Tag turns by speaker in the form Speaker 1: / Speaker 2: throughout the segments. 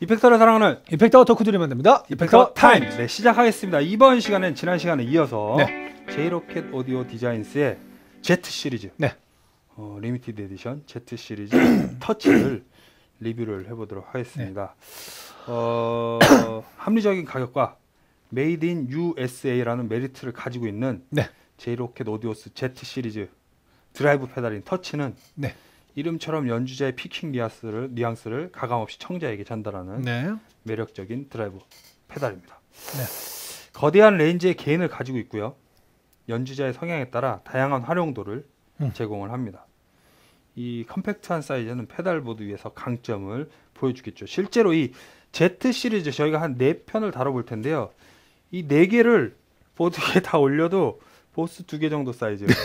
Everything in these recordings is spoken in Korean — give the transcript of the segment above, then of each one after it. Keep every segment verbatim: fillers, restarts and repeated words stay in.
Speaker 1: 이펙터를 사랑하는
Speaker 2: 이펙터 덕후들이 만듭니다. 이펙터 타임.
Speaker 1: 네, 시작하겠습니다. 이번 시간은 지난 시간에 이어서
Speaker 2: 네.
Speaker 1: 제이로켓 오디오 디자인스의 Z 시리즈,
Speaker 2: 네.
Speaker 1: 어, 리미티드 에디션 Z 시리즈 터치를 리뷰를 해보도록 하겠습니다. 네. 어, 합리적인 가격과 메이드 인 유에스에이라는 메리트를 가지고 있는
Speaker 2: 네.
Speaker 1: 제이로켓 오디오스 Z 시리즈 드라이브 페달인 터치는 네. 이름처럼 연주자의 피킹 뉘앙스를, 뉘앙스를 가감없이 청자에게 전달하는 네. 매력적인 드라이브 페달입니다. 네. 거대한 레인지의 개인을 가지고 있고요. 연주자의 성향에 따라 다양한 활용도를 음. 제공을 합니다. 이 컴팩트한 사이즈는 페달보드 위에서 강점을 보여주겠죠. 실제로 이 Z 시리즈 저희가 한 네 편을 다뤄볼 텐데요. 이 네 개를 보드 위에 다 올려도 보스 두 개 정도 사이즈. 음.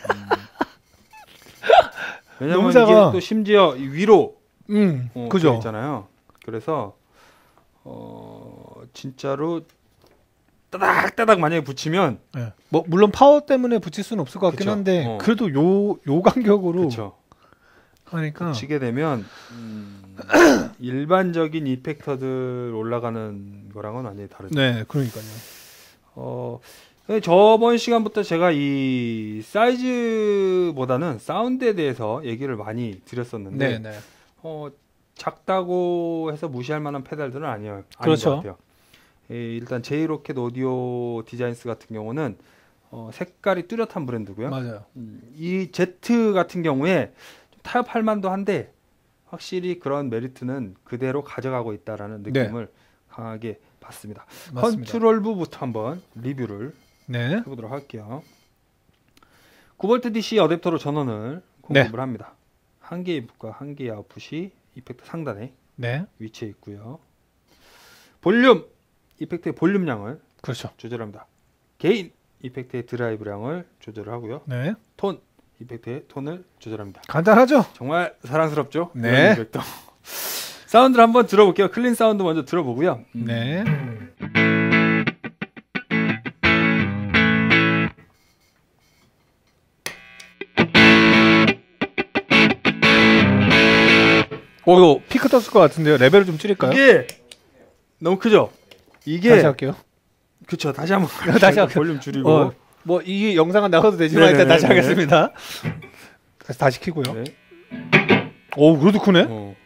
Speaker 1: 왜냐면 이게 또 심지어 위로
Speaker 2: 음,
Speaker 1: 어,
Speaker 2: 그죠.
Speaker 1: 있잖아요. 그래서 어, 진짜로 따닥따닥 만약에 붙이면
Speaker 2: 네. 뭐 물론 파워 때문에 붙일 수는 없을 것 같긴
Speaker 1: 그쵸.
Speaker 2: 한데
Speaker 1: 어.
Speaker 2: 그래도 요, 요 간격으로
Speaker 1: 그쵸.
Speaker 2: 하니까
Speaker 1: 붙이게 되면 음, 일반적인 이펙터들 올라가는 거랑은 완전히 다르죠.
Speaker 2: 네, 그러니까요.
Speaker 1: 어, 저번 시간부터 제가 이 사이즈보다는 사운드에 대해서 얘기를 많이 드렸었는데
Speaker 2: 네, 네.
Speaker 1: 어, 작다고 해서 무시할 만한 페달들은 아니에요.
Speaker 2: 그렇죠.
Speaker 1: 아닌 것 같아요. 예, 일단 제이로켓 오디오 디자인스 같은 경우는 어, 색깔이 뚜렷한 브랜드고요.
Speaker 2: 맞아요.
Speaker 1: 음, 이 Z 같은 경우에 타협할 만도 한데 확실히 그런 메리트는 그대로 가져가고 있다라는 느낌을 네. 강하게 받습니다. 맞습니다. 컨트롤부부터 한번 리뷰를
Speaker 2: 네.
Speaker 1: 해보도록 할게요. 구 볼트 디씨 어댑터로 전원을 공급을 네. 합니다. 한 개의 인풋과 한 개의 아웃풋이 이펙터 상단에
Speaker 2: 네.
Speaker 1: 위치해 있고요. 볼륨 이펙트의 볼륨량을
Speaker 2: 그렇죠.
Speaker 1: 조절합니다. 게인 이펙트의 드라이브량을 조절을 하고요.
Speaker 2: 네.
Speaker 1: 톤 이펙트의 톤을 조절합니다.
Speaker 2: 간단하죠?
Speaker 1: 정말 사랑스럽죠?
Speaker 2: 네.
Speaker 1: 이펙터. 사운드를 한번 들어볼게요. 클린 사운드 먼저 들어보고요.
Speaker 2: 네. 오, 이거 피크 떴을 것 같은데요. 레벨을 좀 줄일까요?
Speaker 1: 이게 너무 크죠? 이게
Speaker 2: 다시 할게요.
Speaker 1: 그쵸. 다시 한번
Speaker 2: 다시 할게요.
Speaker 1: 볼륨 줄이고.
Speaker 2: 어, 뭐 이게 영상은 나가도 되지만 일단 다시 하겠습니다. 다시 다시 키고요. 네. 오, 그래도 크네. 어.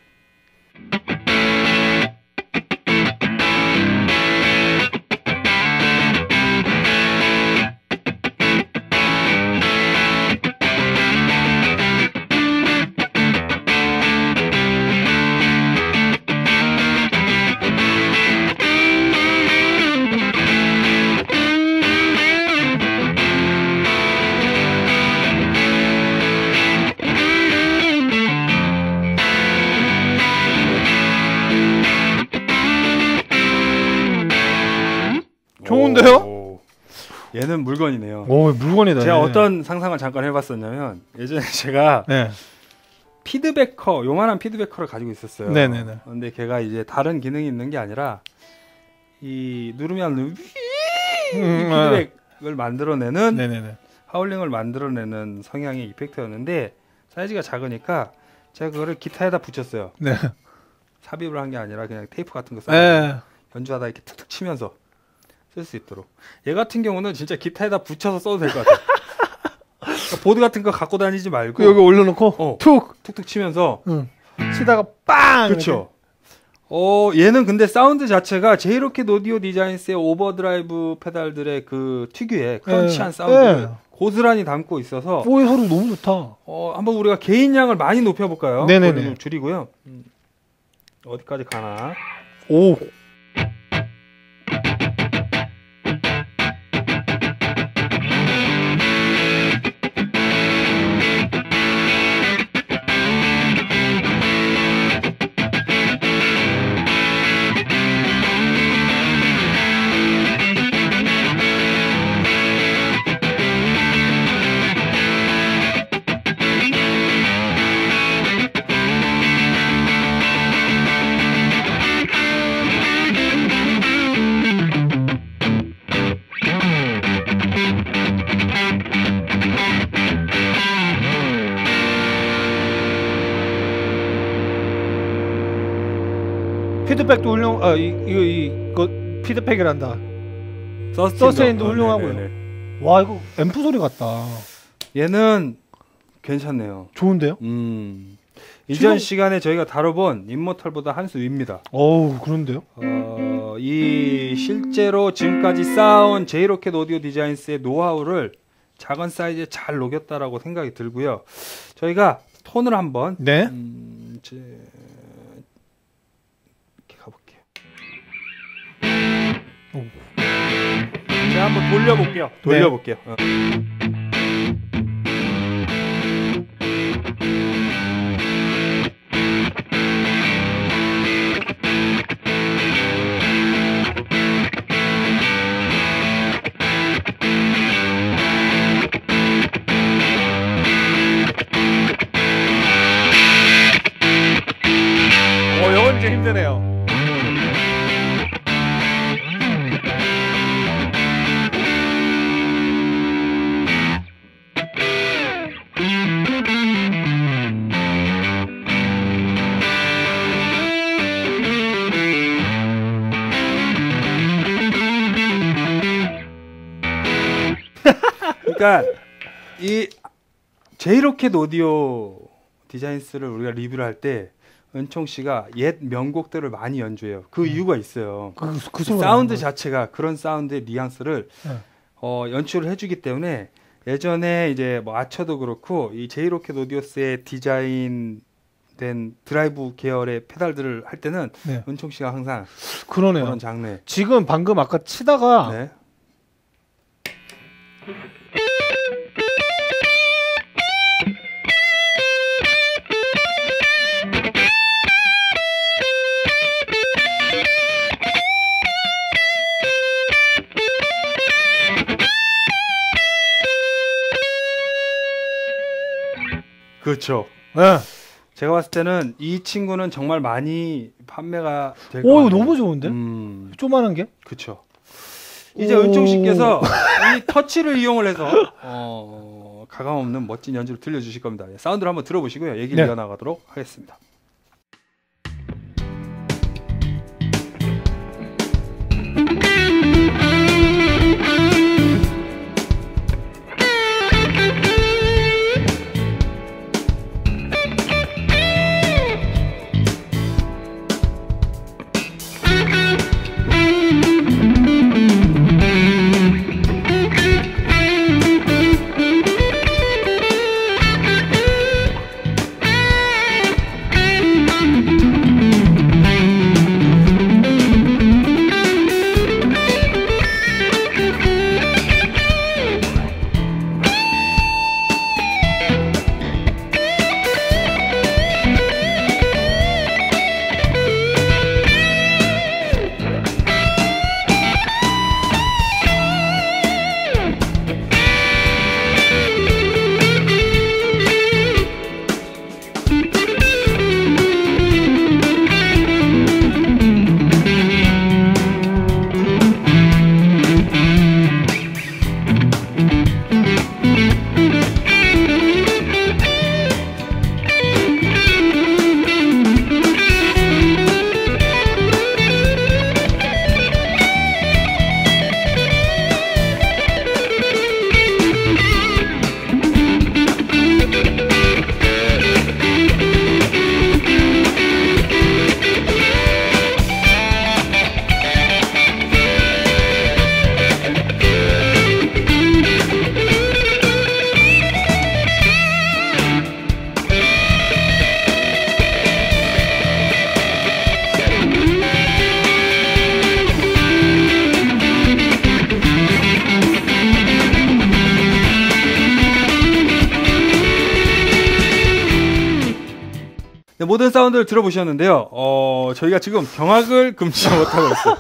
Speaker 2: 좋은데요?
Speaker 1: 오, 얘는 물건이네요.
Speaker 2: 오, 물건이다.
Speaker 1: 제가
Speaker 2: 네.
Speaker 1: 어떤 상상을 잠깐 해봤었냐면 예전에 제가
Speaker 2: 네.
Speaker 1: 피드백커, 요만한 피드백커를 가지고 있었어요.
Speaker 2: 네네네.
Speaker 1: 근데 걔가 이제 다른 기능이 있는 게 아니라 이 누르면 음, 피드백을 만들어내는
Speaker 2: 네네네.
Speaker 1: 하울링을 만들어내는 성향의 이펙터였는데 사이즈가 작으니까 제가 그거를 기타에다 붙였어요.
Speaker 2: 네.
Speaker 1: 삽입을 한 게 아니라 그냥 테이프 같은 거 써서
Speaker 2: 네.
Speaker 1: 연주하다 이렇게 툭툭 치면서 쓸 수 있도록. 얘 같은 경우는 진짜 기타에다 붙여서 써도 될 것 같아요. 그러니까 보드 같은 거 갖고 다니지 말고
Speaker 2: 여기 올려놓고
Speaker 1: 어,
Speaker 2: 툭
Speaker 1: 툭툭 치면서
Speaker 2: 응. 치다가 빵.
Speaker 1: 그렇죠. 어, 얘는 근데 사운드 자체가 제이로켓 오디오 디자인스의 오버드라이브 페달들의 그 특유의 크런치한 네. 사운드를 네. 고스란히 담고 있어서
Speaker 2: 오, 소리 너무 좋다.
Speaker 1: 어, 한번 우리가 개인량을 많이 높여볼까요?
Speaker 2: 네네네.
Speaker 1: 좀 줄이고요. 음. 어디까지 가나?
Speaker 2: 오. 피드백도 훌륭. 아, 이 이거 이거 피드백이란다. 서스테인도 훌륭하고요. 네네네. 와, 이거 앰프 소리 같다.
Speaker 1: 얘는 괜찮네요.
Speaker 2: 좋은데요?
Speaker 1: 음. 이전 시간에 저희가 다뤄본 임모털보다 한 수 위입니다.
Speaker 2: 어우, 그런데요?
Speaker 1: 어, 이 실제로 지금까지 쌓아온 제이로켓 오디오 디자인스의 노하우를 작은 사이즈에 잘 녹였다라고 생각이 들고요. 저희가 톤을 한번
Speaker 2: 네.
Speaker 1: 음, 제... 이렇게 가볼게요. 오. 제가 한번 돌려볼게요. 돌려볼게요. 네. 어.
Speaker 2: 힘드네요.
Speaker 1: 그러니까 이 제이로켓 오디오 디자인스를 우리가 리뷰를 할 때 은총 씨가 옛 명곡들을 많이 연주해요. 그 음. 이유가 있어요.
Speaker 2: 그, 그, 그
Speaker 1: 사운드 자체가 그런 사운드의 뉘앙스를 네. 어, 연출을 해주기 때문에 예전에 이제 뭐 아처도 그렇고 이 제이로켓 오디오스의 디자인된 드라이브 계열의 페달들을 할 때는 네. 은총 씨가 항상
Speaker 2: 그러네요.
Speaker 1: 그런 장르.
Speaker 2: 지금 방금 아까 치다가 네.
Speaker 1: 그렇죠.
Speaker 2: 네.
Speaker 1: 제가 봤을 때는 이 친구는 정말 많이 판매가 될 것
Speaker 2: 같아요.
Speaker 1: 오,
Speaker 2: 너무 좋은데?
Speaker 1: 음.
Speaker 2: 조만한 게?
Speaker 1: 그렇죠. 이제 은총 씨께서 이 터치를 이용을 해서 어, 가감 없는 멋진 연주를 들려주실 겁니다. 사운드를 한번 들어보시고요. 얘기를 네. 이어나가도록 하겠습니다. 네, 모든 사운드를 들어보셨는데요. 어, 저희가 지금 경악을 금치 못하고 있어요.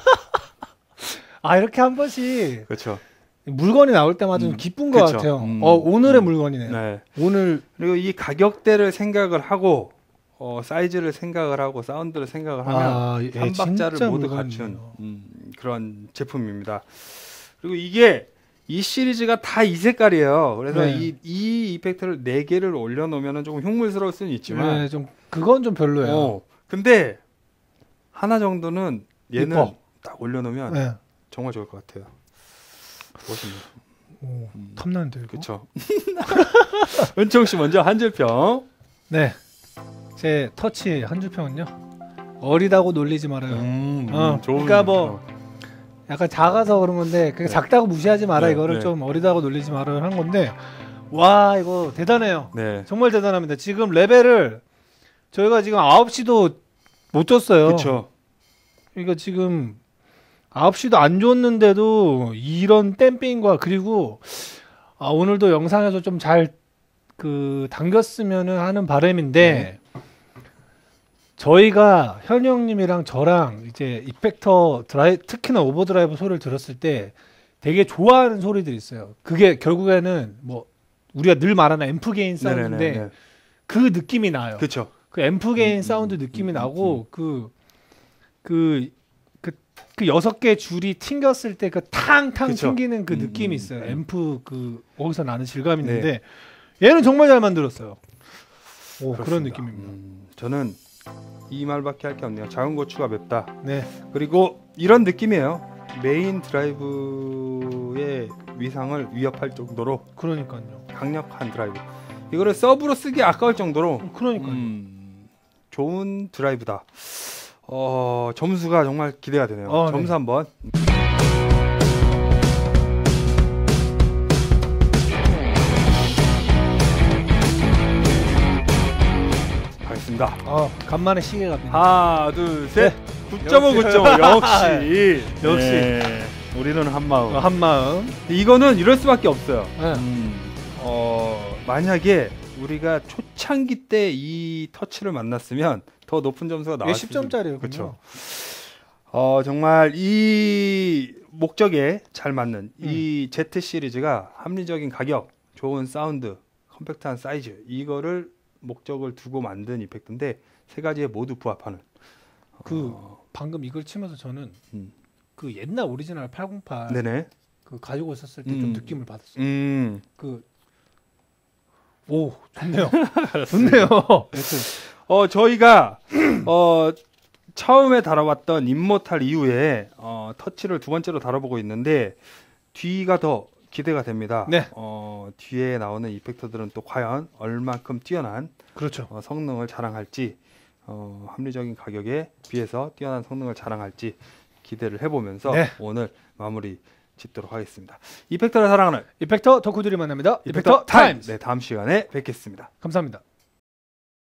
Speaker 2: 아, 이렇게 한 번씩
Speaker 1: 그렇죠.
Speaker 2: 물건이 나올 때마다 좀
Speaker 1: 음,
Speaker 2: 기쁜 것
Speaker 1: 그쵸.
Speaker 2: 같아요.
Speaker 1: 음,
Speaker 2: 어, 오늘의
Speaker 1: 음,
Speaker 2: 물건이네요.
Speaker 1: 네.
Speaker 2: 오늘
Speaker 1: 그리고 이 가격대를 생각을 하고 어, 사이즈를 생각을 하고 사운드를 생각을 하면
Speaker 2: 아, 예,
Speaker 1: 한 박자를 모두 갖춘 음, 그런 제품입니다. 그리고 이게 이 시리즈가 다 이 색깔이에요. 그래서
Speaker 2: 네.
Speaker 1: 이, 이 이펙트를 네 개를 올려놓으면 조금 흉물스러울 수는 있지만
Speaker 2: 네, 좀 그건 좀 별로예요.
Speaker 1: 어, 근데 하나 정도는 얘는
Speaker 2: 이뻐.
Speaker 1: 딱 올려놓으면 네. 정말 좋을 것 같아요. 멋있네요.
Speaker 2: 오, 음. 탐나는데 이거.
Speaker 1: 그렇죠. 은총 씨 먼저 한 줄평.
Speaker 2: 네, 제 터치 한 줄평은요. 어리다고 놀리지 말아요. 음, 어, 좋은, 그러니까 뭐 약간 작아서 그런 건데 그게 네. 작다고 무시하지 마라. 네, 이거를 네. 좀 어리다고 놀리지 말아요 한 건데 와 이거 대단해요. 네. 정말 대단합니다. 지금 레벨을 저희가 지금 아홉 시도 못 줬어요.
Speaker 1: 그렇죠.
Speaker 2: 그러니까 지금 아홉 시도 안 줬는데도 이런 댐핑과 그리고 아, 오늘도 영상에서 좀 잘 그 당겼으면은 하는 바람인데 네. 저희가 현이 형님이랑 저랑 이제 이펙터 드라이 특히나 오버드라이브 소리를 들었을 때 되게 좋아하는 소리들이 있어요. 그게 결국에는 뭐 우리가 늘 말하는 앰프 게인 사운드인데 네네네. 그 느낌이 나요.
Speaker 1: 그렇죠.
Speaker 2: 그 앰프 게인 음, 사운드 음, 느낌이 음, 나고 그 그 그 그 여섯 개 줄이 튕겼을 때 그 탕탕 그쵸. 튕기는 그 음, 느낌이 있어요. 음, 앰프 그 거기서 나는 질감이 네. 있는데 얘는 정말 잘 만들었어요. 오, 그런 느낌입니다.
Speaker 1: 음, 저는 이 말밖에 할 게 없네요. 작은 고추가 맵다.
Speaker 2: 네.
Speaker 1: 그리고 이런 느낌이에요. 메인 드라이브의 위상을 위협할 정도로
Speaker 2: 그러니까요.
Speaker 1: 강력한 드라이브. 이거를 서브로 쓰기 아까울 정도로
Speaker 2: 그러니까요.
Speaker 1: 음, 좋은 드라이브다. 어, 점수가 정말 기대가 되네요. 어, 점수 네. 한번. 하겠습니다.
Speaker 2: 어, 간만에 시계 갑니다.
Speaker 1: 하나, 둘, 셋. 네. 구 점 오, 구 점 오. 역시.
Speaker 2: 역시.
Speaker 1: 네. 우리는 한 마음.
Speaker 2: 어, 한 마음.
Speaker 1: 이거는 이럴 수밖에 없어요.
Speaker 2: 네.
Speaker 1: 음, 어, 만약에 우리가 초창기 때 이 터치를 만났으면 더 높은 점수가 나왔을
Speaker 2: 십 점짜리였군요.
Speaker 1: 그렇죠. 어, 정말 이 목적에 잘 맞는 음. 이 Z 시리즈가 합리적인 가격, 좋은 사운드, 컴팩트한 사이즈 이거를 목적을 두고 만든 이펙트인데 세 가지에 모두 부합하는.
Speaker 2: 그 어... 방금 이걸 치면서 저는 음. 그 옛날 오리지널 팔공팔
Speaker 1: 네네.
Speaker 2: 그 가지고 있었을 때 좀 음. 느낌을 받았어요.
Speaker 1: 음.
Speaker 2: 그 오 좋네요. 좋네요.
Speaker 1: 어 저희가 어 처음에 다뤄봤던 임모탈 이후에 어, 터치를 두 번째로 다뤄보고 있는데 뒤가 더 기대가 됩니다.
Speaker 2: 네.
Speaker 1: 어, 뒤에 나오는 이펙터들은 또 과연 얼만큼 뛰어난
Speaker 2: 그렇죠.
Speaker 1: 어, 성능을 자랑할지 어, 합리적인 가격에 비해서 뛰어난 성능을 자랑할지 기대를 해보면서 네. 오늘 마무리 짓도록 하겠습니다. 이펙터를 사랑하는
Speaker 2: 이펙터 덕후들이 만납니다.
Speaker 1: 이펙터, 이펙터 타임즈. 네, 다음 시간에 뵙겠습니다.
Speaker 2: 감사합니다.